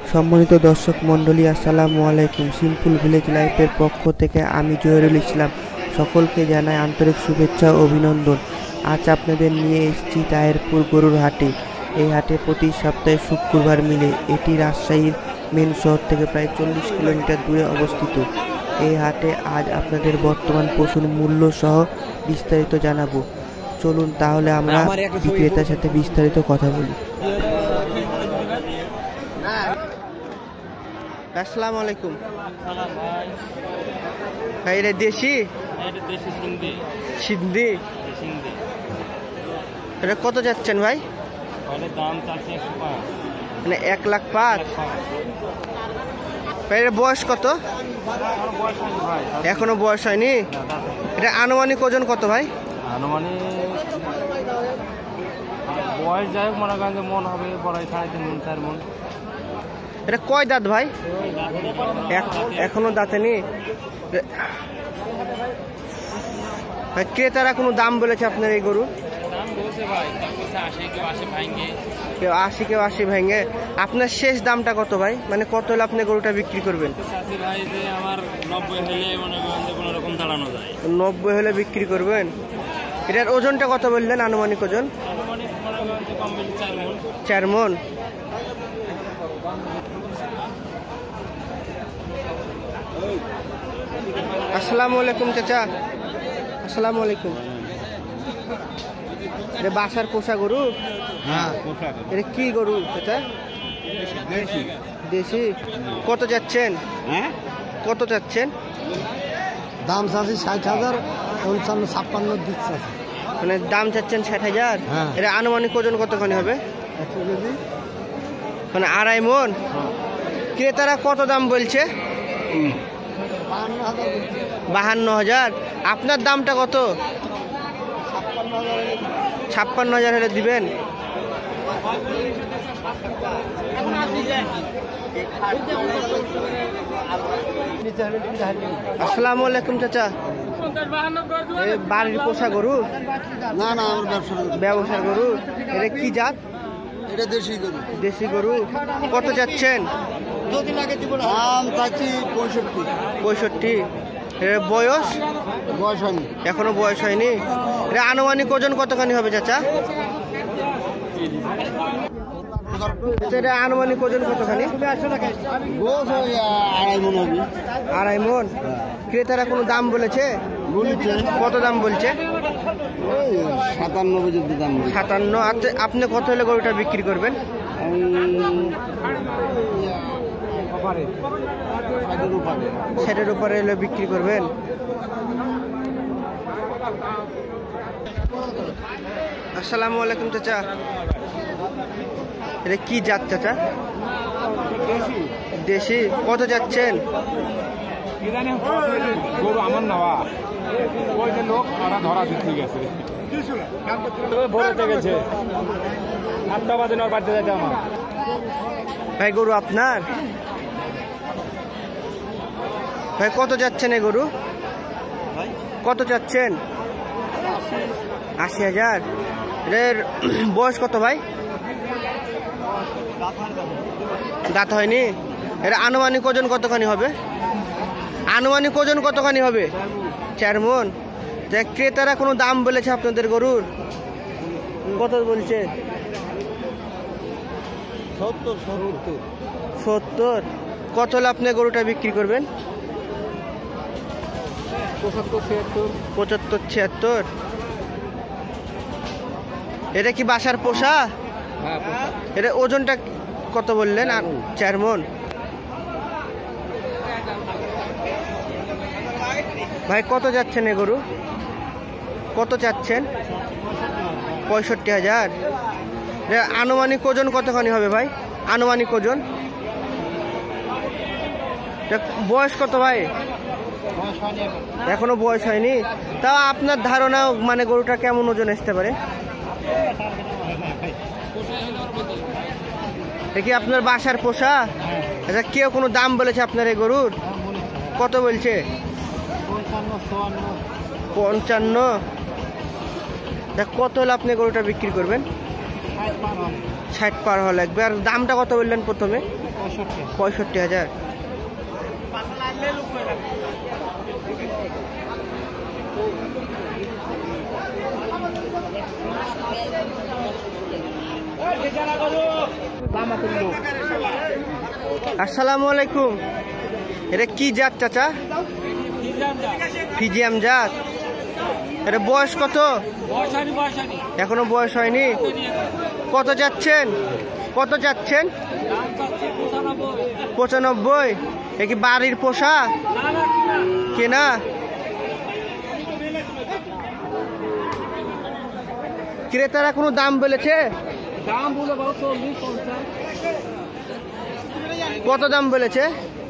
সম্মানিত দর্শক মণ্ডলী, আসসালামু আলাইকুম। সিম্পল ভিলেজ লাইফের পক্ষ থেকে আমি জহিরুল ইসলাম সকলকে জানাই আন্তরিক শুভেচ্ছা ও অভিনন্দন। আজ আপনাদের নিয়ে এসেছি তাহেরপুর গরুর হাটে। এই হাটে প্রতি সপ্তাহে শুক্রবার মিলে। এটি রাজশাহীর মেন শহর থেকে প্রায় 40 কিলোমিটার দূরে অবস্থিত। এই হাটে আজ আপনাদের বর্তমান পশুর মূল্য সহ বিস্তারিত জানাবো। চলুন তাহলে আমরা বিক্রেতার সাথে বিস্তারিত কথা বলি। আসসালামু আলাইকুম ভাই, এটা দেশি সিন্ধি, এটা কত যাচ্ছেন ভাই? মানে 1,05,000। ভাই এর বয়স কত? এখনো বয়স হয়নি। এটা আনুমানিক ওজন কত ভাই? আনুমানিক বয়স যাই হোক মনে করেন যে মন হবে বড়াই 3.5 মন 4 মন। এটা কয় দাঁত ভাই? এখনো দাঁতেনি। ক্রেতারা কোনো দাম বলেছে আপনার এই গরু? কেউ 80 কেউ 80 ভেঙে। আপনার শেষ দামটা কত ভাই? মানে কত হলে আপনি গরুটা বিক্রি করবেন? 90 হলে বিক্রি করবেন। এটার ওজনটা কত বললেন? আনুমানিক ওজন 4 মন। আসসালামু আলাইকুম চাচা। আসসালামু আলাইকুম। এটা বাসার পোষা গরু? হ্যাঁ, এটা কি গরু চাচা? দেশি। কত যাচ্ছেন? হ্যাঁ, কত যাচ্ছেন? দাম চাচ্ছি 60,000, 55-56 দিচ্ছে। মানে দাম চাচ্ছেন 60,000। হ্যাঁ। এটা আনুমানিক ওজন কতখানি হবে? 100 কেজি। মানে 2.5 মন। ক্রেতারা কত দাম বলছে? 52,000। আপনার দামটা কত? 56,000 হলে দিবেন। আসসালামু আলাইকুম চাচা। বাড়ির পোষা গরু? না না, আমার ব্যবসার গরু। এটা কি জাত? এটা দেশি গরু। দেশি গরু। কত যাচ্ছেন? দাম চাচ্ছি 65। 65। এর বয়স? বয়স হয়নি। এখনো বয়স হয়নি। এটা আনুমানিক ওজন কতখানি হবে চাচা? এটা আনুমানিক ওজন কতখানি? গোস ওই 2.5 মন হবে। 2.5 মন। ক্রেতারা কোনো দাম বলেছে? বলছে কত দাম বলছে? ওই 57 পর্যন্ত দাম। 57। আপনি কত হলে গরুটা বিক্রি করবেন? সেটার উপরে হলে বিক্রি করবেন। আসসালামু আলাইকুম চাচা। এটা কি জাত চাচা? দেশি। কত যাচ্ছেন? গরু আমার নেওয়া ওই যে লোক ওরা ধরা দিতে গেছে, ভোরেতে গেছে 8টা বাজে ওর বাড়িতে যেতে আমার। ভাই গরু আপনার? ভাই কত যাচ্ছেন এই গরু? কত যাচ্ছেন? 80,000। এর বয়স কত ভাই? দাঁত হয়নি। এর আনুমানিক ওজন কতখানি হবে? আনুমানিক ওজন কতখানি হবে? 4 মন। ক্রেতারা কোনো দাম বলেছে আপনাদের গরুর? কত বলছে? 70। কত হলে আপনি গরুটা বিক্রি করবেন? 75-76। এটা কি বাসার পোষা? এটা ওজনটা কত বললেন? 4 মন। ভাই কত যাচ্ছেন এ গরু? কত চাচ্ছেন? 65,000। আনুমানিক ওজন কতখানি হবে ভাই? আনুমানিক ওজন? বয়স কত ভাই? এখনো বয়স হয়নি। তাও আপনার ধারণা মানে গরুটা কেমন ওজন আসতে পারে? কি আপনার বাসার পোষা? আচ্ছা, কেউ কোনো দাম বলেছে আপনার এই গরুর? কত বলছে? 55। কত হলে আপনি গরুটা বিক্রি করবেন? 60 পার হওয়া লাগবে। আর দামটা কত বললেন প্রথমে? 65,000। আসসালামু আলাইকুম। এটা কি জাত চাচা? ফিজিয়াম জাত। এটা বয়স কত? এখনো বয়স হয়নি। কত যাচ্ছেন? 95। এ কি বাড়ির পোষা কেনা? ক্রেতারা কোনো দাম বলেছে? কত দাম বলেছে?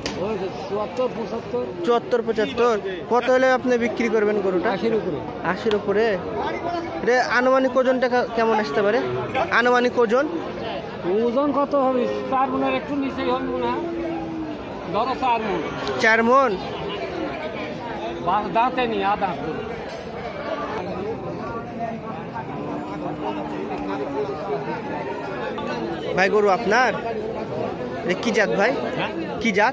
74-75। কত হলে আপনি বিক্রি করবেন গরুটা? 80-র উপরে। এটা আনুমানিক ওজনটা কেমন আসতে পারে? আনুমানিক ওজন কত হবে? 4 মনের একটু নিচেই হবে মনে হয়। ধরো 4 মন। 4 মন। দাঁতে নি আদা। ভাই গরু আপনার? কি জাত ভাই? কি জাত?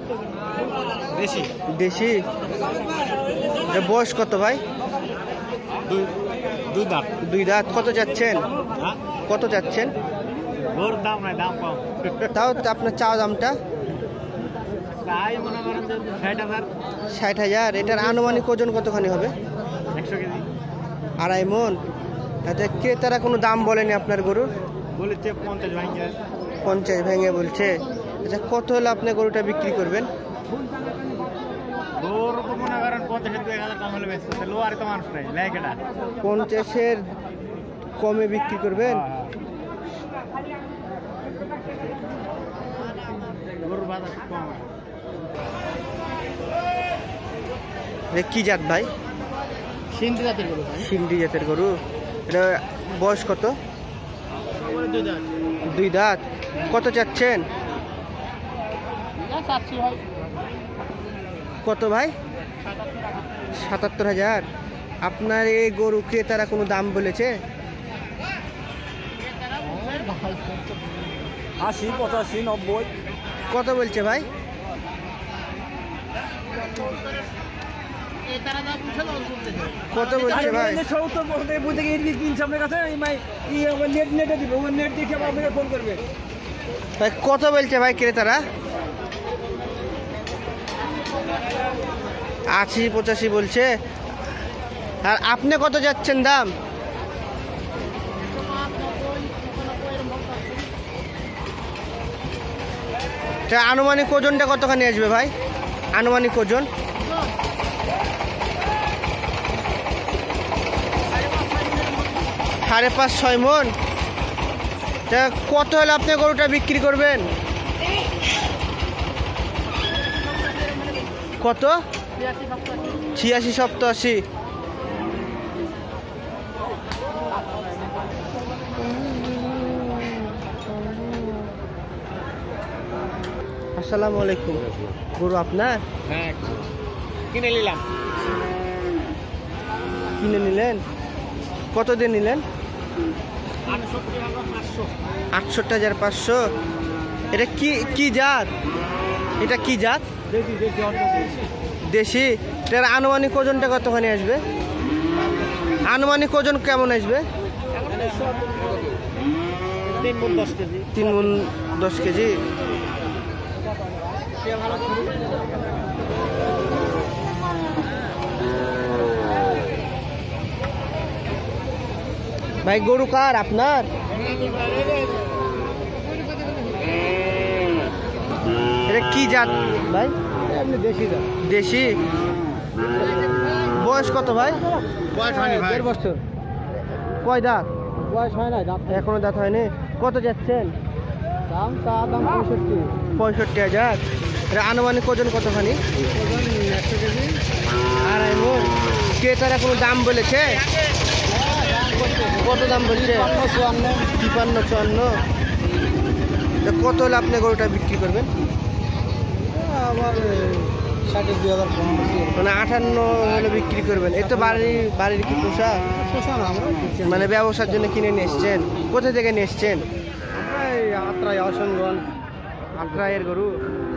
দেশি। বয়স কত ভাই? 2 দাঁত। কত যাচ্ছেন? কত যাচ্ছেন? দাম নাই, দাম কম। তাও আপনার চাওয়া দামটা? 60,000। এটার আনুমানিক ওজন কতখানি হবে? 100 কেজি। 2.5 মন। আচ্ছা, ক্রেতারা কোনো দাম বলেনি আপনার গরুর? বলেছে 50 ভেঙে বলছে। আচ্ছা, কত হলে আপনি গরুটা বিক্রি করবেন? গরু তো মনে করেন 50,000 কম হলে বেশি। লোয়ারে তো মানুষ নাই, লেকেটা 50-এর কমে বিক্রি করবেন? গরুর বাজার কম। কি জাত ভাই? সিন্ধি জাতের গরু। সিন্ধি জাতের গরু। এটা বয়স কত? 2 দাঁত। কত চাচ্ছেন? কত ভাই? 77,000। আপনার এই গরু ক্রেতারা কোনো দাম বলেছে? 80, 85, 90। কত বলছে ভাই? কত বলছে ভাই? 70 বলতে বুঝতে গিয়ে কিনছে আপনার কাছে। নেটে দিবে, ও নেট দেখে আপনাকে ফোন করবে। ভাই কত বলছে ভাই ক্রেতারা? 80-85 বলছে। আর আপনি কত যাচ্ছেন দাম? আনুমানিক ওজনটা কতখানি আসবে ভাই? আনুমানিক ওজন? 5.5-6 মন। কত হলে আপনি গরুটা বিক্রি করবেন? কত? 86-87। আসসালামু আলাইকুম। গরু আপনার? হ্যাঁ, কিনে নিলাম। কিনে নিলেন? কত দিয়ে নিলেন? 68,500। এটা কি জাত? এটা কি জাত? দেশি। এটার আনুমানিক ওজনটা কতখানি আসবে? আনুমানিক ওজন কেমন আসবে? 3 মণ 10 কেজি। 3 মণ 10 কেজি। ভাই গরু কার? আপনার? এটা কি জাত ভাই? দেশি। বয়স কত ভাই? বয়স হয়নি ভাই। 1.5 বছর। কয় দাঁত? বয়স হয় না, এখনো দাঁত হয়নি। কত যাচ্ছেন? দাম 65,000। এটা আনুমানিক ওজন কতখানি? 100 কেজি। 2.5 মণ। ক্রেতারা কোনো দাম বলেছে? কত দাম বলছে? 53-54। কত হলে আপনি গরুটা বিক্রি করবেন? আবার 60,000 কম। মানে 58 হলে বিক্রি করবেন। এই তো বাড়ির কি পোষা? পোষা না, আমরা মানে ব্যবসার জন্য কিনে নিয়ে এসছেন? কোথা থেকে নিয়ে এসছেন? এই আত্রাই, অসংগন, আত্রায়ের গরু